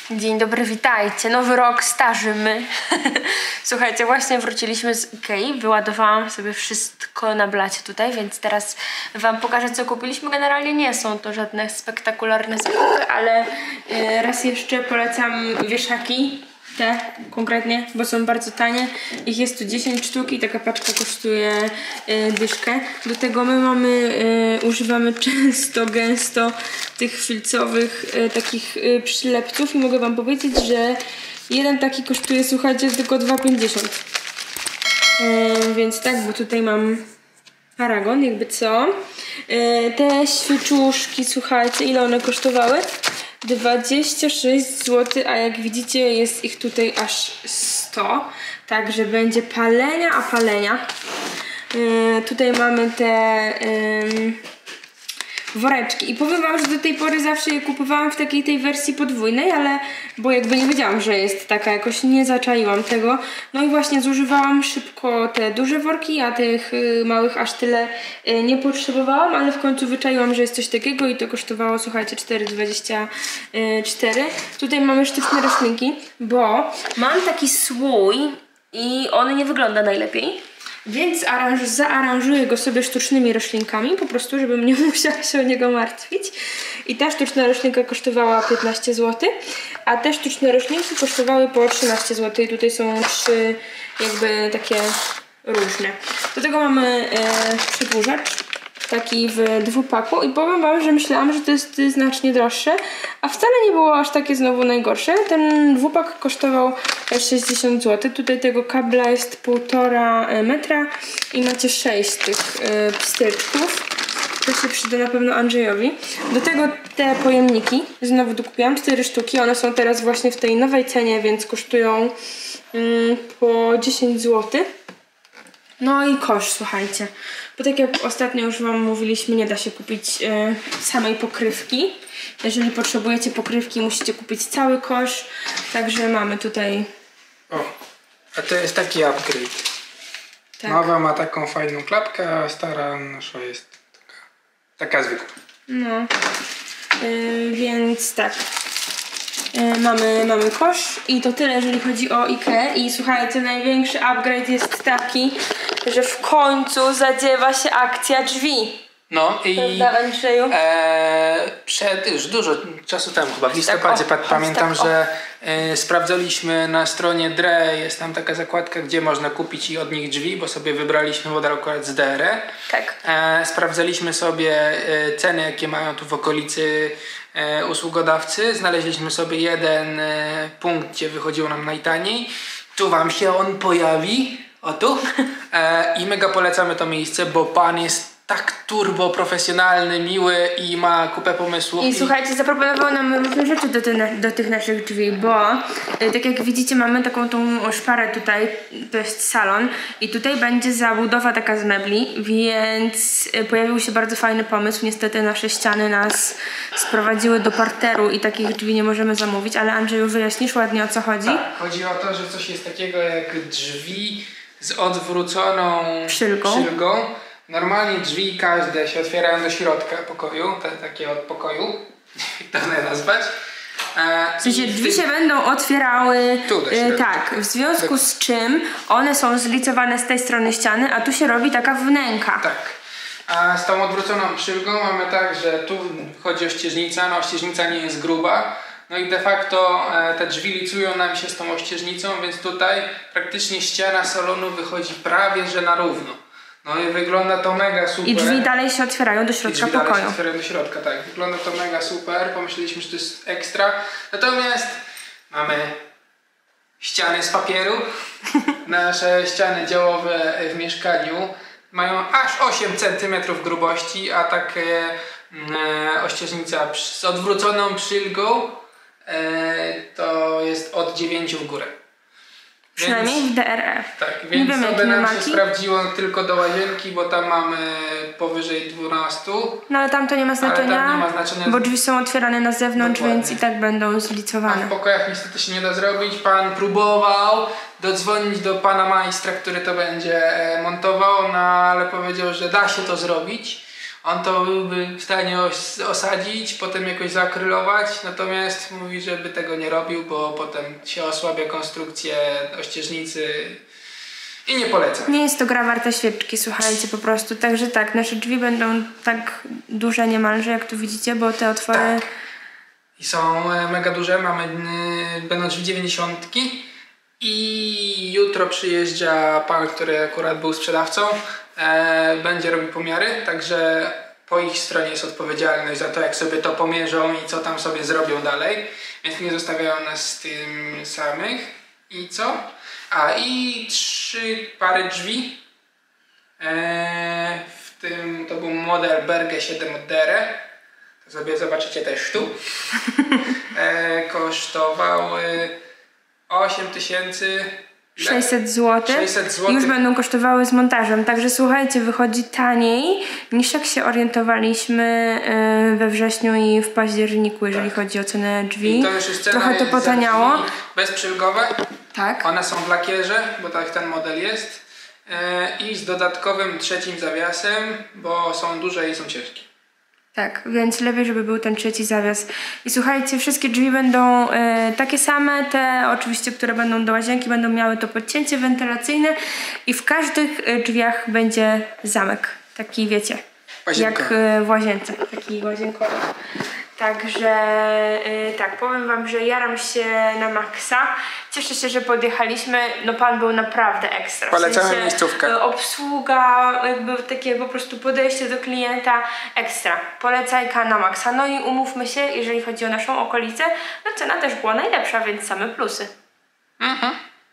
Dzień dobry, witajcie. Nowy rok, starzy my. Słuchajcie, właśnie wróciliśmy z Ikei. Wyładowałam sobie wszystko na blacie tutaj, więc teraz wam pokażę, co kupiliśmy. Generalnie nie są to żadne spektakularne zakupy, ale raz jeszcze polecam wieszaki. Te konkretnie, bo są bardzo tanie. Ich jest tu 10 sztuk i taka paczka kosztuje dyszkę. Do tego my używamy gęsto tych filcowych takich przylepców i mogę wam powiedzieć, że jeden taki kosztuje, słuchajcie, tylko 2,50. Więc tak, bo tutaj mam paragon, jakby co. Te świeczuszki, słuchajcie, ile one kosztowały? 26 zł, a jak widzicie jest ich tutaj aż 100. Także będzie palenia, a palenia. Tutaj mamy te woreczki i powiem wam, że do tej pory zawsze je kupowałam w takiej tej wersji podwójnej, ale bo jakby nie wiedziałam, że jest taka, jakoś nie zaczaiłam tego. No i właśnie zużywałam szybko te duże worki, a tych małych aż tyle nie potrzebowałam, ale w końcu wyczaiłam, że jest coś takiego i to kosztowało, słuchajcie, 4,24. Tutaj mamy sztuczne roślinki, bo mam taki słój i on nie wygląda najlepiej. Więc zaaranżuję go sobie sztucznymi roślinkami, po prostu, żebym nie musiała się o niego martwić. I ta sztuczna roślinka kosztowała 15 zł, a te sztuczne roślinki kosztowały po 13 zł. I tutaj są trzy jakby takie różne. Do tego mamy przedłużacz, taki w dwupaku i powiem wam, że myślałam, że to jest znacznie droższe, a wcale nie było aż takie znowu najgorsze. Ten dwupak kosztował 60 zł. Tutaj tego kabla jest 1,5 metra i macie 6 tych pstryczków. To się przyda na pewno Andrzejowi. Do tego te pojemniki, znowu dokupiłam 4 sztuki. One są teraz właśnie w tej nowej cenie, więc kosztują po 10 zł. No i kosz, słuchajcie. Bo tak jak ostatnio już wam mówiliśmy, nie da się kupić samej pokrywki. Jeżeli potrzebujecie pokrywki, musicie kupić cały kosz. Także mamy tutaj... O, a to jest taki upgrade. Tak. Nowa ma taką fajną klapkę, a stara nasza jest taka zwykła. No, więc tak. Mamy kosz i to tyle, jeżeli chodzi o Ikea. I słuchajcie, największy upgrade jest taki, że w końcu zadziewa się akcja drzwi. No i już dużo czasu temu, chyba w listopadzie, pamiętam, że sprawdzaliśmy na stronie DRE, jest tam taka zakładka, gdzie można kupić i od nich drzwi, bo sobie wybraliśmy model akurat z DRE. Tak. Sprawdzaliśmy sobie ceny, jakie mają tu w okolicy usługodawcy. Znaleźliśmy sobie jeden punkt, gdzie wychodziło nam najtaniej. Tu wam się on pojawi, o tu. I mega polecamy to miejsce, bo pan jest tak turbo profesjonalny, miły i ma kupę pomysłów. I słuchajcie, zaproponował nam różne rzeczy do tych naszych drzwi, bo tak jak widzicie, mamy taką tą szparę tutaj, to jest salon i tutaj będzie zabudowa taka z mebli, więc pojawił się bardzo fajny pomysł. Niestety nasze ściany nas sprowadziły do parteru i takich drzwi nie możemy zamówić, ale Andrzeju, wyjaśnisz ładnie, o co chodzi? Tak, chodzi o to, że coś jest takiego jak drzwi z odwróconą szylgą. Normalnie drzwi każde się otwierają do środka pokoju, takie od pokoju, jak to nazwać. W sensie drzwi się będą otwierały, tak, w związku z czym one są zlicowane z tej strony ściany, a tu się robi taka wnęka. Tak. A z tą odwróconą szylgą mamy tak, że tu chodzi o ścieżnicę, no ścieżnica nie jest gruba. No i de facto te drzwi licują nam się z tą ościeżnicą, więc tutaj praktycznie ściana salonu wychodzi prawie że na równo. No i wygląda to mega super. I drzwi dalej się otwierają do środka pokoju. Dalej się otwierają do środka, tak. Wygląda to mega super. Pomyśleliśmy, że to jest ekstra. Natomiast mamy ściany z papieru. Nasze ściany działowe w mieszkaniu mają aż 8 cm grubości, a takie ościeżnica z odwróconą szylgą to jest od 9 w górę. Przynajmniej w DRE. Tak, więc nie sobie nam się sprawdziło tylko do łazienki, bo tam mamy powyżej 12. No ale tam to nie ma znaczenia, bo drzwi są otwierane na zewnątrz, dokładnie. Więc i tak będą zlicowane. A w pokojach niestety się nie da zrobić. Pan próbował dodzwonić do pana majstra, który to będzie montował, no ale powiedział, że da się to zrobić. On to byłby w stanie osadzić, potem jakoś zaakrylować, natomiast mówi, żeby tego nie robił, bo potem się osłabia konstrukcję ościeżnicy i nie poleca. Nie jest to gra warta świeczki, słuchajcie, po prostu. Także tak, nasze drzwi będą tak duże niemalże, jak tu widzicie, bo te otwory... Tak. I są mega duże, będą drzwi 90 i jutro przyjeżdża pan, który akurat był sprzedawcą, będzie robił pomiary, także po ich stronie jest odpowiedzialność za to, jak sobie to pomierzą i co tam sobie zrobią dalej, więc nie zostawiają nas z tym samych. I co? I 3 pary drzwi, w tym to był model Berge 7 od Dere, to sobie zobaczycie też tu. Kosztowały 600 zł. 600 zł. Już będą kosztowały z montażem. Także słuchajcie, wychodzi taniej niż jak się orientowaliśmy we wrześniu i w październiku, jeżeli chodzi o cenę drzwi. I to już jest cena. Trochę to potaniało. Bezprzylgowe. Tak. One są w lakierze, bo tak ten model jest. I z dodatkowym 3. zawiasem, bo są duże i są ciężkie. Tak, więc lepiej, żeby był ten 3. zawias. I słuchajcie, wszystkie drzwi będą takie same, te oczywiście, które będą do łazienki, będą miały to podcięcie wentylacyjne i w każdych drzwiach będzie zamek, taki wiecie, Łazienka. jak w łazience, taki łazienkowy. Także tak, powiem wam, że jaram się na maksa. Cieszę się, że podjechaliśmy. No pan był naprawdę ekstra. Polecamy miejscówkę. Obsługa, jakby takie po prostu podejście do klienta ekstra. Polecajka na maksa. No i umówmy się, jeżeli chodzi o naszą okolicę, no cena też była najlepsza, więc same plusy. Mhm.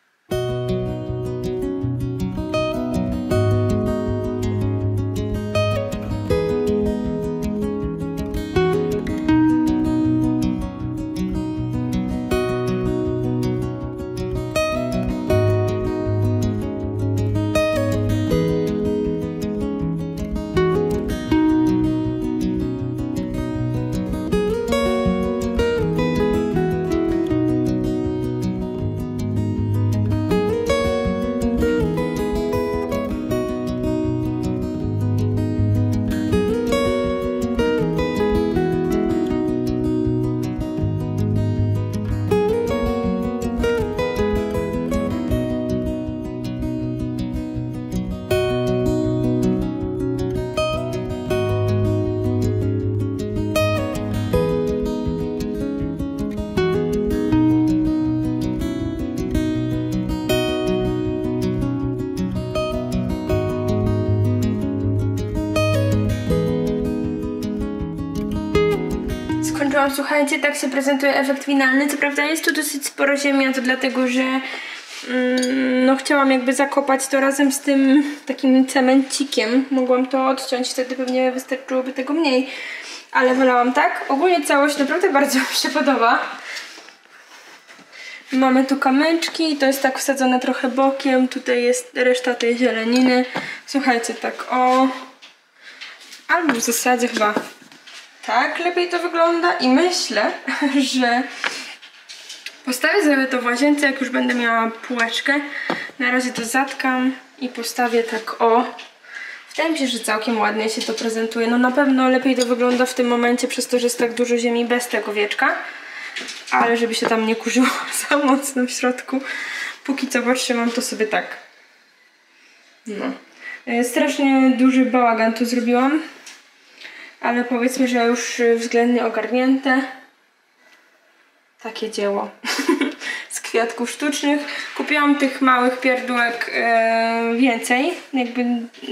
Słuchajcie, tak się prezentuje efekt finalny. Co prawda jest tu dosyć sporo ziemi, a to dlatego, że no chciałam jakby zakopać to razem z tym takim cemencikiem. Mogłam to odciąć, wtedy pewnie wystarczyłoby tego mniej. Ale wolałam tak. Ogólnie całość naprawdę bardzo mi się podoba. Mamy tu kamyczki, to jest tak wsadzone trochę bokiem. Tutaj jest reszta tej zieleniny. Słuchajcie, tak o... Albo w zasadzie chyba... Tak lepiej to wygląda i myślę, że postawię sobie to w łazience, jak już będę miała półeczkę. Na razie to zatkam i postawię tak o. Wydaje mi się, że całkiem ładnie się to prezentuje. No na pewno lepiej to wygląda w tym momencie przez to, że jest tak dużo ziemi bez tego wieczka. Ale żeby się tam nie kurzyło za mocno w środku. Póki co, patrzcie, mam to sobie tak. No. Strasznie duży bałagan tu zrobiłam. Ale powiedzmy, że już względnie ogarnięte. Takie dzieło. Z kwiatków sztucznych. Kupiłam tych małych pierdółek więcej. Jakby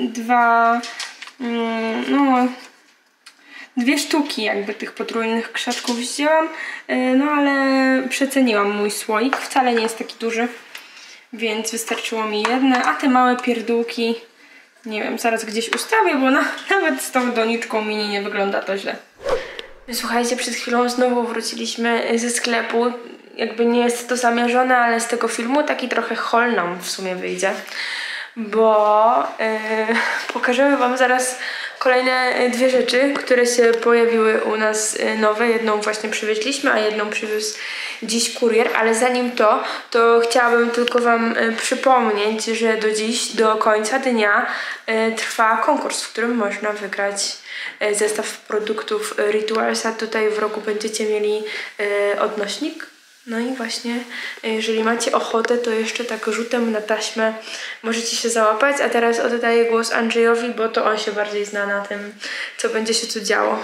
dwie sztuki jakby tych potrójnych krzaczków wzięłam. No ale przeceniłam mój słoik. Wcale nie jest taki duży. Więc wystarczyło mi jedne. A te małe pierdółki... Nie wiem, zaraz gdzieś ustawię, bo nawet z tą doniczką mini nie wygląda to źle. Słuchajcie, przed chwilą znowu wróciliśmy ze sklepu. Jakby nie jest to zamierzone, ale z tego filmu taki trochę haul nam w sumie wyjdzie. Bo pokażemy wam zaraz kolejne dwie rzeczy, które się pojawiły u nas nowe. Jedną właśnie przywieźliśmy, a jedną przywiózł dziś kurier, ale zanim to chciałabym tylko wam przypomnieć, że do dziś, do końca dnia trwa konkurs, w którym można wygrać zestaw produktów Ritualsa. Tutaj w rogu będziecie mieli odnośnik. No i właśnie, jeżeli macie ochotę, to jeszcze tak rzutem na taśmę możecie się załapać. A teraz oddaję głos Andrzejowi, bo to on się bardziej zna na tym, co będzie się tu działo.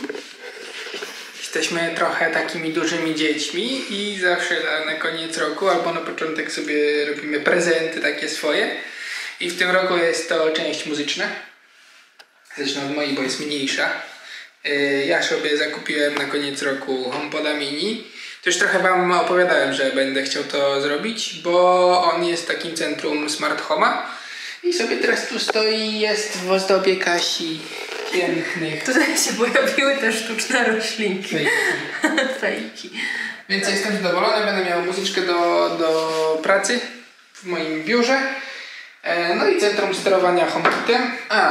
Jesteśmy trochę takimi dużymi dziećmi i zawsze na koniec roku albo na początek sobie robimy prezenty takie swoje. I w tym roku jest to część muzyczna. Zresztą od mojej, bo jest mniejsza. Ja sobie zakupiłem na koniec roku HomePoda Mini. To już trochę wam opowiadałem, że będę chciał to zrobić, bo on jest w takim centrum Smart Home'a i sobie teraz tu stoi, jest w ozdobie Kasi pięknych. Tutaj się pojawiły te sztuczne roślinki. Fejki. Więc jestem zadowolony, będę miał muzyczkę do pracy w moim biurze. No i centrum sterowania HomeKitem.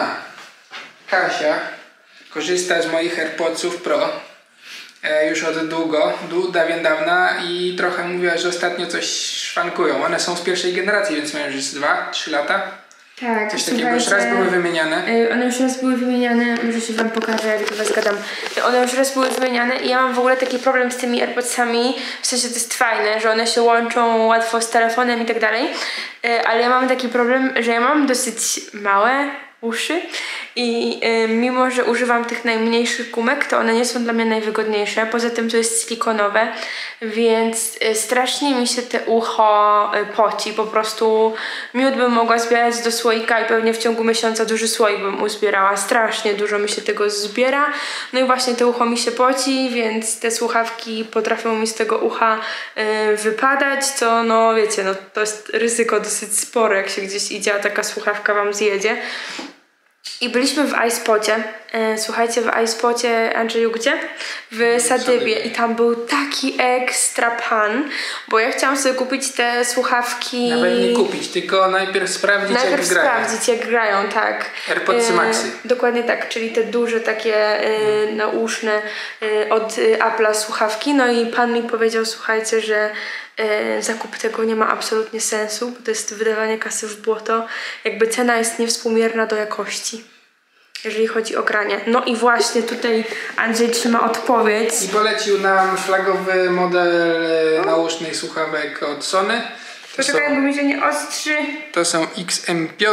Kasia korzysta z moich AirPodsów Pro już od dawien dawna i trochę mówiła, że ostatnio coś szwankują. One są z pierwszej generacji, więc mają już 2-3 lata. Tak, coś takiego już raz były wymieniane. One już raz były wymieniane, może się wam pokażę, jak was gadam. One już raz były wymieniane i ja mam w ogóle taki problem z tymi AirPodsami, w sensie to jest fajne, że one się łączą łatwo z telefonem i tak dalej, ale ja mam taki problem, że ja mam dosyć małe uszy i mimo, że używam tych najmniejszych gumek, to one nie są dla mnie najwygodniejsze. Poza tym to jest silikonowe, więc strasznie mi się te ucho poci. Po prostu miód bym mogła zbierać do słoika i pewnie w ciągu miesiąca duży słoik bym uzbierała. Strasznie dużo mi się tego zbiera. No i właśnie to ucho mi się poci, więc te słuchawki potrafią mi z tego ucha wypadać, co no wiecie, no to jest ryzyko dosyć spore, jak się gdzieś idzie, a taka słuchawka wam zjedzie. I byliśmy w iSpocie, słuchajcie, w iSpocie, Andrzeju, gdzie? W Sadybie i tam był taki ekstra pan, bo ja chciałam sobie kupić te słuchawki... Nawet nie kupić, tylko najpierw sprawdzić, jak grają. Sprawdzić, jak grają, tak. AirPodsy Maxy. Dokładnie tak, czyli te duże takie nauszne od Apple'a słuchawki. No i pan mi powiedział, słuchajcie, że zakup tego nie ma absolutnie sensu, bo to jest wydawanie kasy w błoto. Jakby cena jest niewspółmierna do jakości, jeżeli chodzi o granie. No i właśnie tutaj Andrzej trzyma odpowiedź. I polecił nam flagowy model nausznych słuchawek od Sony. Poczekaj, bo mi się nie ostrzy. To są XM5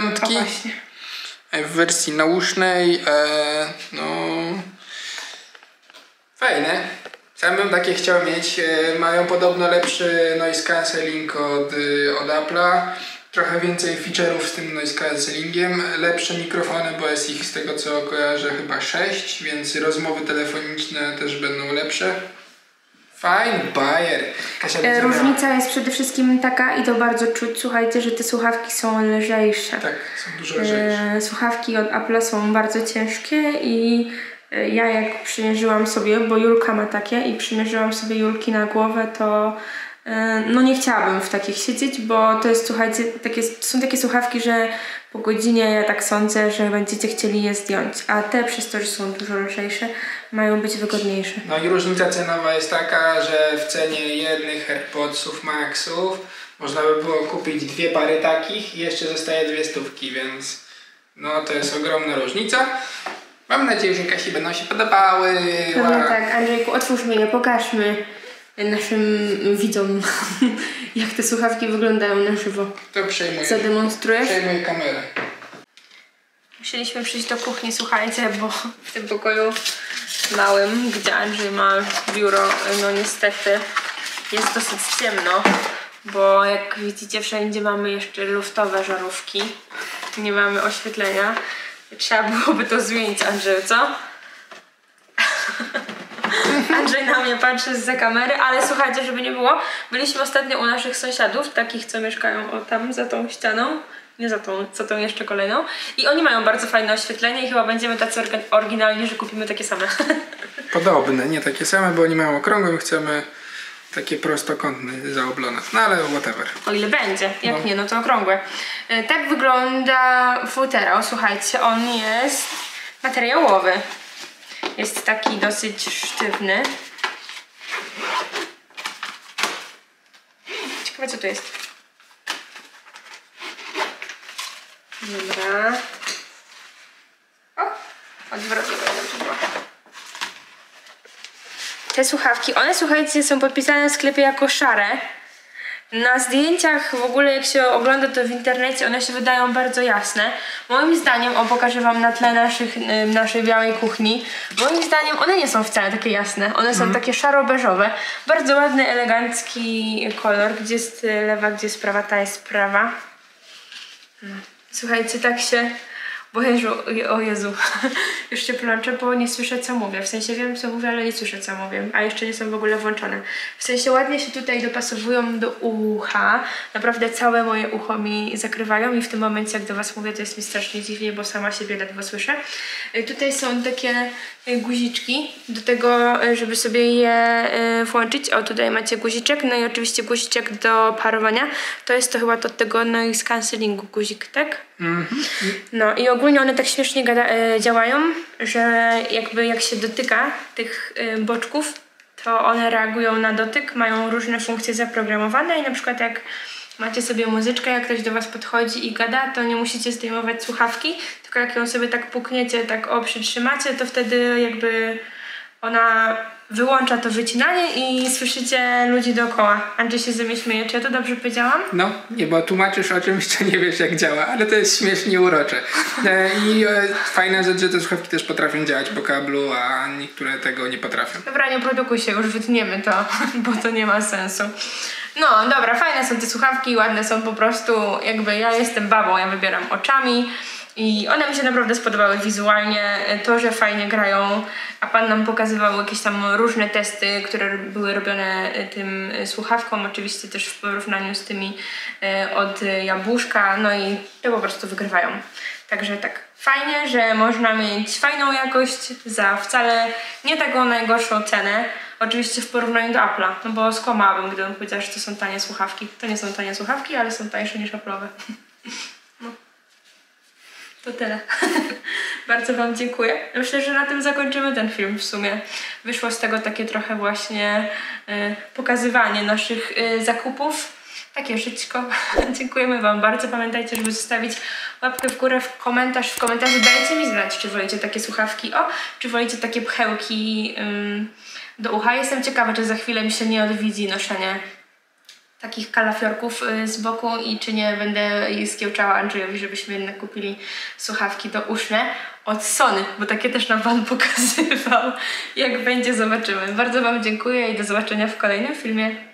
w wersji nausznej. No fajne. Sam bym takie chciał mieć. Mają podobno lepszy noise cancelling od Apple'a. Trochę więcej feature'ów z tym noise cancellingiem. Lepsze mikrofony, bo jest ich z tego co kojarzę chyba 6, więc rozmowy telefoniczne też będą lepsze. Fajny bajer. Różnica jest przede wszystkim taka, i to bardzo czuć, słuchajcie, że te słuchawki są lżejsze. Tak, są dużo lżejsze. Słuchawki od Apple'a są bardzo ciężkie i ja jak przymierzyłam sobie, bo Julka ma takie i przymierzyłam sobie Julki na głowę, to no nie chciałabym w takich siedzieć, bo to jest, słuchajcie, są takie słuchawki, że po godzinie ja tak sądzę, że będziecie chcieli je zdjąć, a te przez to, że są dużo lżejsze, mają być wygodniejsze. No i różnica cenowa jest taka, że w cenie jednych AirPodsów Maxów można by było kupić 2 pary takich i jeszcze zostaje 200, więc no to jest ogromna różnica. Mam nadzieję, że Kasi będą się podobały. No tak, Andrzejku, otwórzmy je, pokażmy naszym widzom, jak te słuchawki wyglądają na żywo. To przejmuję. Zademonstrujesz? Przejmuję kamerę. Musieliśmy przyjść do kuchni, słuchajcie, bo w tym pokoju małym, gdzie Andrzej ma biuro, no niestety jest dosyć ciemno, bo jak widzicie, wszędzie mamy jeszcze luftowe żarówki, nie mamy oświetlenia. Trzeba byłoby to zmienić, Andrzej, co? Andrzej na mnie patrzy zza kamery, ale słuchajcie, żeby nie było, byliśmy ostatnio u naszych sąsiadów, takich co mieszkają tam za tą ścianą, nie za tą jeszcze kolejną, i oni mają bardzo fajne oświetlenie i chyba będziemy tacy oryginalni, że kupimy takie same. Podobne, nie takie same, bo oni mają okrągłe, chcemy takie prostokątne zaoblone, no ale whatever. O ile będzie, jak nie, no to okrągłe. Tak wygląda futerał, słuchajcie, on jest materiałowy. Jest taki dosyć sztywny. Ciekawe, co to jest. Dobra. O! Odwrotnie to było. Te słuchawki, one, słuchajcie, są podpisane w sklepie jako szare. Na zdjęciach w ogóle, jak się ogląda to w internecie, one się wydają bardzo jasne. Moim zdaniem, pokażę wam na tle naszej białej kuchni, moim zdaniem one nie są wcale takie jasne. One są takie szaro-beżowe. Bardzo ładny, elegancki kolor. Gdzie jest lewa, gdzie jest prawa, ta jest prawa. Słuchajcie, tak się... O Jezu, już się plączę, bo nie słyszę, co mówię. W sensie wiem, co mówię, ale nie słyszę, co mówię. A jeszcze nie są w ogóle włączone. W sensie ładnie się tutaj dopasowują do ucha. Naprawdę całe moje ucho mi zakrywają i w tym momencie, jak do was mówię, to jest mi strasznie dziwnie, bo sama siebie ledwo słyszę. Tutaj są takie guziczki do tego, żeby sobie je włączyć. O, tutaj macie guziczek, no i oczywiście guziczek do parowania. To jest to chyba od tego noise cancellingu guzik, tak? No i ogólnie one tak śmiesznie działają, że jakby jak się dotyka tych boczków, to one reagują na dotyk, mają różne funkcje zaprogramowane i na przykład jak macie sobie muzyczkę, jak ktoś do was podchodzi i gada, to nie musicie zdejmować słuchawki, tylko jak ją sobie tak pukniecie, tak przytrzymacie, to wtedy jakby ona wyłącza to wycinanie i słyszycie ludzi dookoła. Andrzej się ze mnie śmieje. Czy ja to dobrze powiedziałam? No, nie, bo tłumaczysz o czymś, co nie wiesz jak działa, ale to jest śmiesznie urocze. I fajna rzecz, że te słuchawki też potrafią działać po kablu, a niektóre tego nie potrafią. Dobra, nie produkuj się, już wytniemy to, bo to nie ma sensu. No, dobra, fajne są te słuchawki, ładne są po prostu, jakby ja jestem babą, ja wybieram oczami. I one mi się naprawdę spodobały wizualnie, to, że fajnie grają, a pan nam pokazywał jakieś tam różne testy, które były robione tym słuchawkom, oczywiście też w porównaniu z tymi od Jabłuszka, no i te po prostu wygrywają. Także tak, fajnie, że można mieć fajną jakość za wcale nie taką najgorszą cenę, oczywiście w porównaniu do Apple'a, no bo skłamałabym, gdybym powiedziała, że to są tanie słuchawki. To nie są tanie słuchawki, ale są tańsze niż Apple'owe. No. To tyle. Bardzo wam dziękuję. Myślę, że na tym zakończymy ten film w sumie. Wyszło z tego takie trochę właśnie pokazywanie naszych zakupów. Takie żyćko. Dziękujemy wam bardzo. Pamiętajcie, żeby zostawić łapkę w górę, w komentarzu dajcie mi znać, czy wolicie takie słuchawki, czy wolicie takie pchełki do ucha. Jestem ciekawa, czy za chwilę mi się nie odwiedzi noszenie takich kalafiorków z boku i czy nie będę skiełczała Andrzejowi, żebyśmy jednak kupili słuchawki douszne od Sony, bo takie też nam pan pokazywał. Jak będzie, zobaczymy. Bardzo wam dziękuję i do zobaczenia w kolejnym filmie.